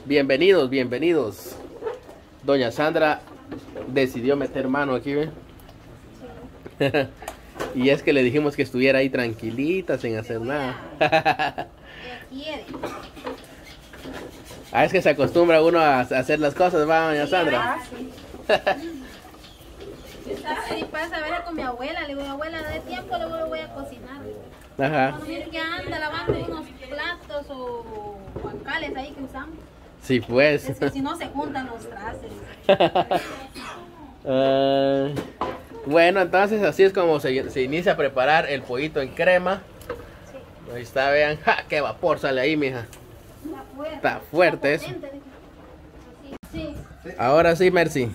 Bienvenidos, bienvenidos. Doña Sandra decidió meter mano aquí, ¿ve? Y es que le dijimos que estuviera ahí tranquilita, sin hacer nada. Es que se acostumbra uno a hacer las cosas, ¿va, doña Sandra? Y pasa a ver con mi abuela, le digo, abuela, de tiempo le voy a cocinar. Ajá. Cuando mire que anda lavando unos platos o guacales ahí que usamos. Sí, pues. Es que si no se juntan los trastes. Bueno, entonces así es como se inicia a preparar el pollito en crema. Sí. Ahí está, vean. ¡Ja! ¡Qué vapor sale ahí, mija! Está fuerte eso. Sí. Ahora sí, Mercy.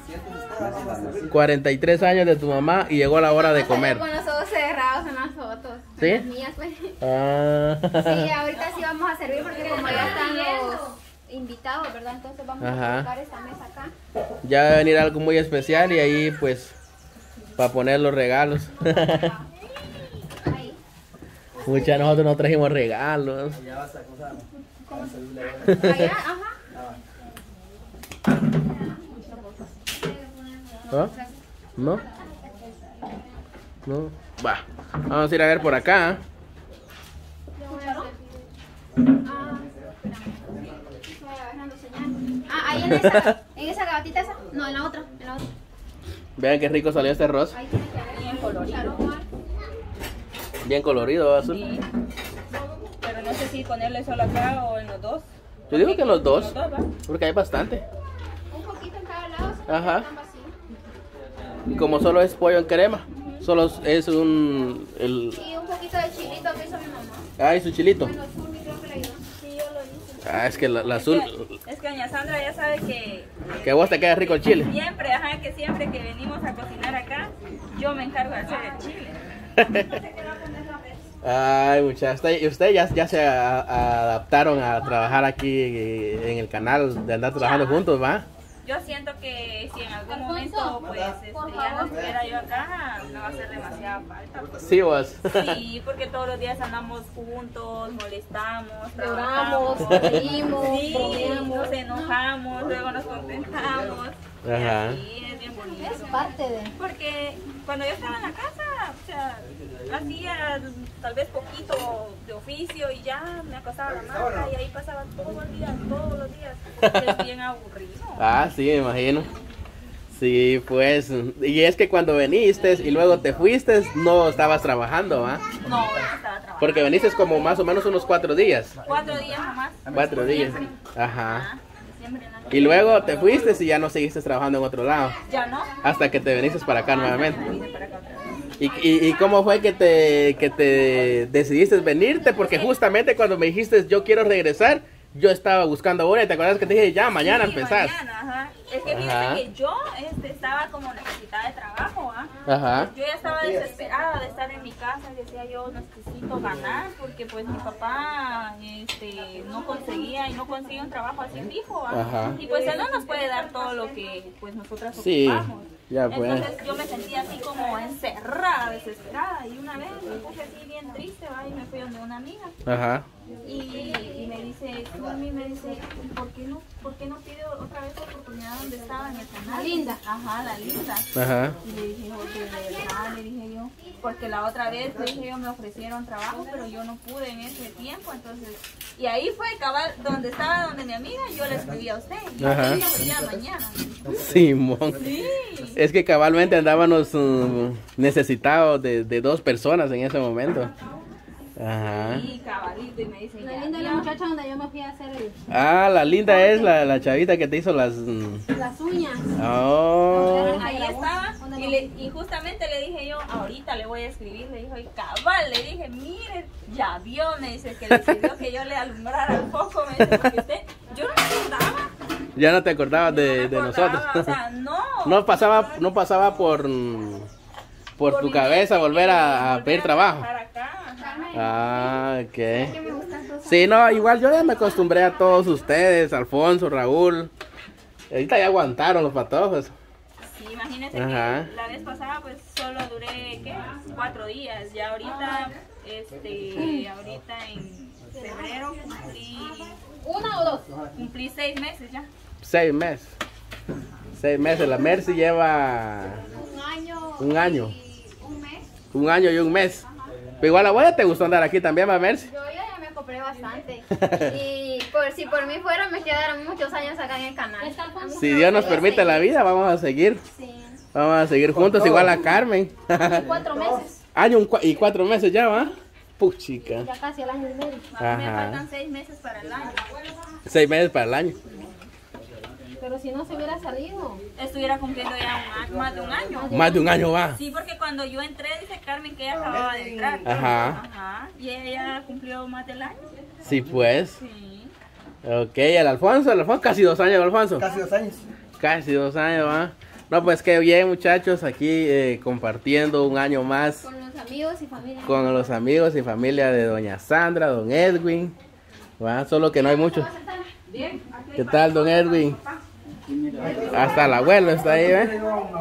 43 años de tu mamá y llegó la hora de comer. Con los ojos cerrados en las fotos. ¿Sí? Las mías, pues. Sí, ahorita sí vamos a servir porque como ya están los invitados, ¿verdad? Entonces vamos a colocar esta mesa acá. Ya va a venir algo muy especial y ahí pues para poner los regalos. Muchas nosotros no trajimos regalos. Allá, ajá. ¿Ah? ¿No? No. Va. Vamos a ir a ver por acá. Ahí en esa gavetita esa. No, en la otra, Vean qué rico salió este arroz. Bien colorido. Bien colorido, azul. Sí. Pero no sé si ponerle solo acá o en los dos. Yo digo que en los dos, ¿va? porque hay bastante. Un poquito en cada lado. Ajá. Y como solo es pollo en crema, solo es un... Y un poquito de chilito que hizo mi mamá. Ah, es un chilito. Bueno, azul, mi creo que le ayudó. Sí, yo lo hice. Ah, es que la azul... Es que doña Sandra ya sabe Que a vos te queda rico el chile. que siempre que venimos a cocinar acá, yo me encargo de hacer el chile. Ay, muchachos, ustedes ya se adaptaron a trabajar aquí en el canal, de andar trabajando juntos, ¿va? Yo siento que si en algún momento pues ya no estuviera yo acá, me va a hacer demasiada falta. Pues. Sí, vos. Sí, porque todos los días andamos juntos, molestamos, Lloramos, trabajamos. reímos, Sí, bromeamos. nos enojamos, luego nos contentamos. Ajá. Sí, es bien bonito. Es parte de... Porque cuando yo estaba en la casa, o sea, hacía tal vez poquito de oficio y ya me acostaba a la hamaca y ahí pasaba todos los días. Es bien aburrido. Ah, sí, me imagino. Sí, pues. Y es que cuando viniste y luego te fuiste, no estabas trabajando, ¿va? No, no estaba trabajando. Porque viniste como más o menos unos 4 días. 4 días nomás. 4 días. Siempre. Ajá. Siempre no. Y luego te fuiste y ya no seguiste trabajando en otro lado. Ya no. Hasta que te viniste para acá nuevamente. Vine para acá otra vez. ¿Y cómo fue que te decidiste venirte? Porque justamente cuando me dijiste yo quiero regresar, yo estaba buscando una y te acuerdas que te dije ya, mañana Sí, empezás. Mañana, ajá. Es que fíjate que yo estaba como necesitada de trabajo, ¿ah? Ajá. Yo ya estaba desesperada de estar en mi casa y decía yo necesito ganar porque pues mi papá no conseguía y no consigue un trabajo así fijo, ¿ah? Ajá. Y pues él no nos puede dar todo lo que pues nosotras Sí, ocupamos. ya pues. Entonces yo me sentía así como encerrada, desesperada y una vez me puse así bien triste, ¿va? Y me fui donde una amiga. Ajá. Y me dice, Sumi, me dice, ¿por qué no pide otra vez oportunidad donde estaba en el canal? La Linda. Ajá, la Linda. Ajá. Y le dije, porque de verdad, le dije yo, porque la otra vez, le dije yo, me ofrecieron trabajo, pero yo no pude en ese tiempo, entonces, y ahí fue cabal, donde estaba, donde mi amiga, yo le escribí a usted, y Ajá. yo ya mañana. Simón. Sí. Es que cabalmente andábamos necesitados de 2 personas en ese momento. Ajá. Sí, cabalito, y me dice, La ya, linda es la ya. muchacha donde yo me fui a hacer Ah, la linda es la chavita que te hizo las... las uñas. Oh. Ahí estaba y justamente le dije yo, ahorita le voy a escribir, le dijo, y cabal, le dije, mire, ya vio, me dice que decidió que yo le alumbrara el foco, me dice, porque usted, yo no me acordaba. Ya no te acordabas de No me acordaba, nosotros. o sea, no. No pasaba por tu mi cabeza mente, volver a volver pedir trabajo. trabajar acá, ajá. Ah, ok. Sí, no, igual yo ya me acostumbré a todos ustedes, Alfonso, Raúl. Ahorita ya aguantaron los patojos. Sí, imagínense Ajá. que la vez pasada pues solo duré, ¿qué? 4 días, ya ahorita, ahorita en febrero cumplí ¿1 o 2? Cumplí 6 meses ya. 6 meses. 6 meses. La Mercy lleva... Un año. Y un mes. Un año y un mes. Pero igual abuela, ¿te gustó andar aquí también, va, Mercy? Yo ya me compré bastante. Y si por mí fuera, me quedaron muchos años acá en el canal. Si Dios nos permite la vida, vamos a seguir. Sí. Vamos a seguir juntos, igual a Carmen. 4 meses. Año y 4 meses ya, ¿va? Puchica. Ya casi el año y medio. A mí me faltan 6 meses para el año. 6 meses para el año. Pero si no se hubiera salido. Estuviera cumpliendo ya más de un año. Más de un año va. Sí, porque cuando yo entré, dice Carmen que ella acababa de entrar. Ajá. Y ella cumplió más del año. Sí, pues. Sí. Ok, el Alfonso, casi 2 años, Alfonso. Casi 2 años. Casi 2 años, va. No, pues qué bien, muchachos, aquí compartiendo un año más Con los amigos y familia. con los amigos y familia de doña Sandra, don Edwin. ¿Va? Solo que no hay mucho. ¿Qué tal, don Edwin? Hasta el abuelo está ahí, ¿eh?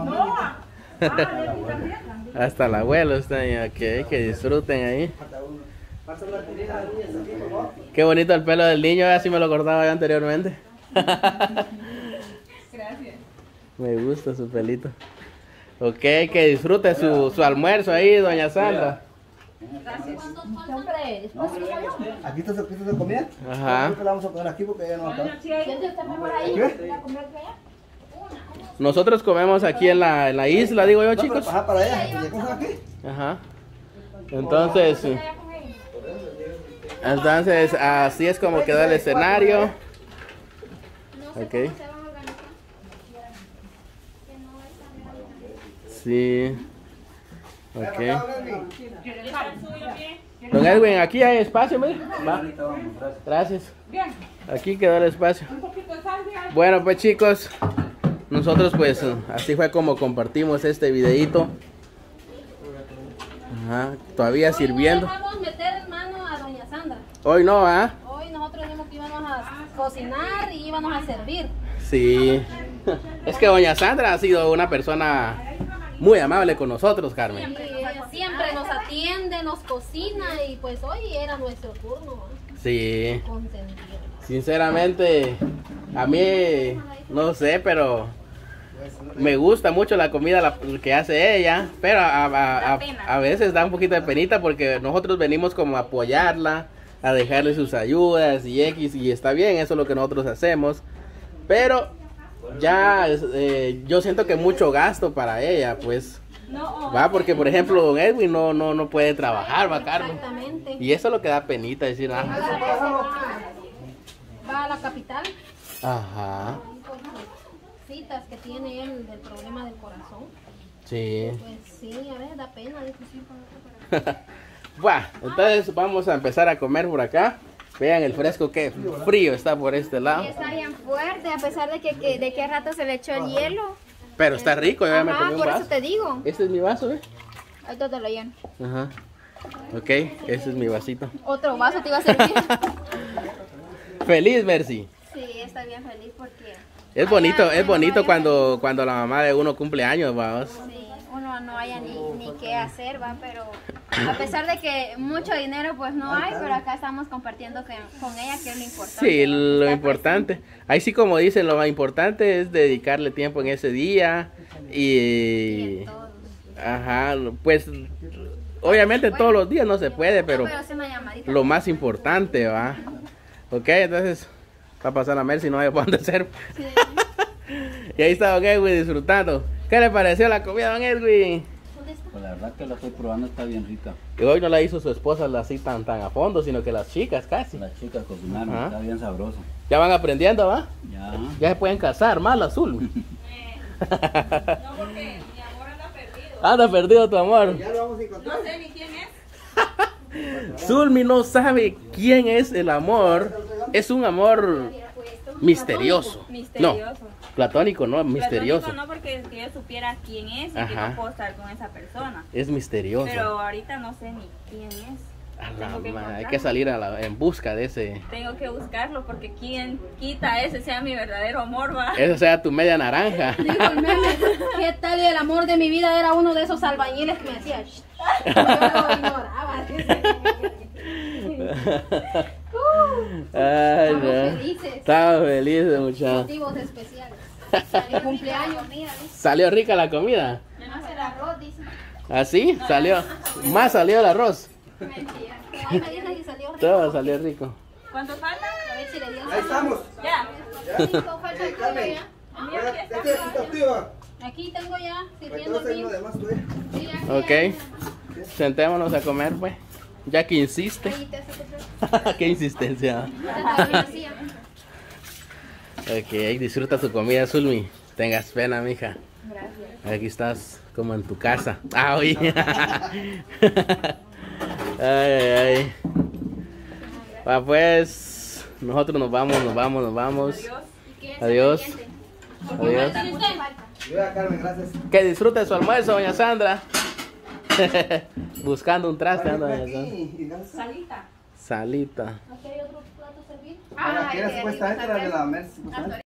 Hasta el abuelo está ahí, ok, que disfruten ahí. Qué bonito el pelo del niño, así me lo cortaba yo anteriormente. Me gusta su pelito. Ok, que disfrute su almuerzo ahí, doña Sandra. Aquí está su comida. Ajá. Creo que la vamos a poner aquí porque ya no va a acabar. Nosotros comemos aquí en la isla, digo yo, chicos. Ajá, para allá. ¿Y cómo se aquí? Ajá. Entonces, así es como queda el escenario. Ok. Sí. Ok. Don Edwin, aquí hay espacio, mire. Va. Gracias. Aquí quedó el espacio. Bueno, pues chicos, nosotros pues así fue como compartimos este videito. Ajá, todavía sirviendo. Hoy no dejamos meter mano a doña Sandra. Hoy no, ¿ah? Hoy nosotros dijimos que íbamos a cocinar y íbamos a servir. Sí. Es que doña Sandra ha sido una persona muy amable con nosotros, Carmen. Y ella siempre nos atiende, nos cocina y pues hoy era nuestro turno. Sí. Consentido. Sinceramente, a mí, no sé, pero me gusta mucho la comida que hace ella, pero a veces da un poquito de penita porque nosotros venimos como a apoyarla, a dejarle sus ayudas y X, y está bien, eso es lo que nosotros hacemos, pero ya yo siento que mucho gasto para ella, pues. Va, porque por ejemplo don Edwin no puede trabajar, va, Carmen. Exactamente. Y eso es lo que da penita decir, Va a la capital. Ajá. Citas que tiene él del problema del corazón. Sí. Pues sí, a veces da pena. Bueno, entonces vamos a empezar a comer por acá. Vean el fresco, que frío está por este lado. Y está bien fuerte, a pesar de que rato se le echó el hielo. Pero está rico, yo ya me comí un por vaso. eso te digo. Este es mi vaso, ¿eh? Ahorita te lo lleno. Ajá. Ok, ese es mi vasito. Otro vaso te iba a servir. Feliz, Mercy. Sí, está bien feliz porque... Es bonito cuando la mamá de uno cumple años, vamos. Sí, uno no haya ni qué hacer, va, pero a pesar de que mucho dinero pues no hay, pero acá estamos compartiendo con ella, que es lo importante. Sí, lo Estar importante. Ahí sí, como dicen, lo más importante es dedicarle tiempo en ese día y en todo. Ajá, pues obviamente todos los días no se puede, pero hacer una llamadita. lo más importante, va. Ok, entonces va a pasar a Mercy, no hay para dónde hacer. Sí. Y ahí está don Edwin disfrutando. ¿Qué le pareció la comida, don Edwin? ¿Dónde está? Pues la verdad que la estoy probando, está bien rica. Y hoy no la hizo su esposa así tan a fondo, sino que las chicas casi. Las chicas cocinaron, Ajá. está bien sabroso. Ya van aprendiendo, ¿va? Ya. Ya se pueden casar, mal azul. No, porque mi amor anda perdido. Anda perdido tu amor. Ya lo vamos a encontrar. No sé ni quién es. Zulmi no sabe quién es el amor. Es un amor misterioso. Misterioso. No, platónico, no, misterioso. Platónico no, porque si yo supiera quién es y que Ajá. no puedo estar con esa persona. Es misterioso. Pero ahorita no sé ni quién es. A la Tengo que ma- hay encontrarlo. que salir en busca de ese. Tengo que buscarlo porque quién quita ese sea mi verdadero amor, va. Esa sea tu media naranja. Dijo el meme, ¿qué tal? Y el amor de mi vida era uno de esos albañiles que me hacía. Shh. Yo lo ignoraba. Ay, Estamos no. felices. Estamos felices, muchachos. Motivos especiales. El cumpleaños. ¿Salió rica la comida? Más el arroz, dice. ¿Así? Salió. Más salió el arroz. Mentira. Ahí me dicen que salió rico. Todo salió rico. ¿Cuánto falta? A ver si le dio. Ahí estamos. Ya. Cinco, falta el tuyo Carmen. ya. Este es activa. Aquí tengo ya sirviendo Entonces el uno de más, güey. Sí, aquí Ok. Sentémonos a comer, pues. Ya que insiste. Ahí te hace tu Qué insistencia. vacía. Ok, disfruta tu comida, Zulmi. Tengas pena, mija. Gracias. Aquí estás como en tu casa. Ah, oye. Ay, ay, ay. Va, pues, nosotros nos vamos. Adiós. Adiós. Adiós. Mira, Carmen, gracias. Que disfrute su almuerzo, doña Sandra. Buscando un traste, anda, doña Sandra. Aquí, y gracias. Salita. Salita. ¿Aquí hay otro plato servido? La que era qué supuestamente rico, era de la Mercy.